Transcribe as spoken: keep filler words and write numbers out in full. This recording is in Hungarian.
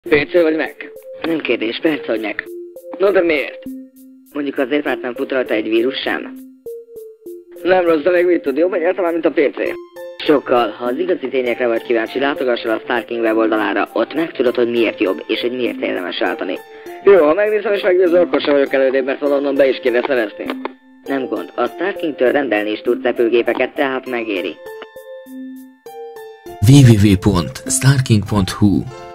pé cé vagy Mac? Nem kérdés, persze, hogy meg. No de miért? Mondjuk azért, mert nem fut rajta egy vírus sem. Nem rossz, de még mit tud, jobb egyáltalán, mint a pé cé? Sokkal. Ha az igazi tényekre vagy kíváncsi, látogass el a Starking weboldalára, ott megtudod, hogy miért jobb, és hogy miért érdemes váltani. Jó, ha megnézem és meggyőző, akkor sem vagyok elődébb, mert valahonnan be is kéne szerezni. Nem gond, a Starkingtől rendelni is tudsz repülgépeket, tehát megéri. double-u double-u double-u pont starking pont hu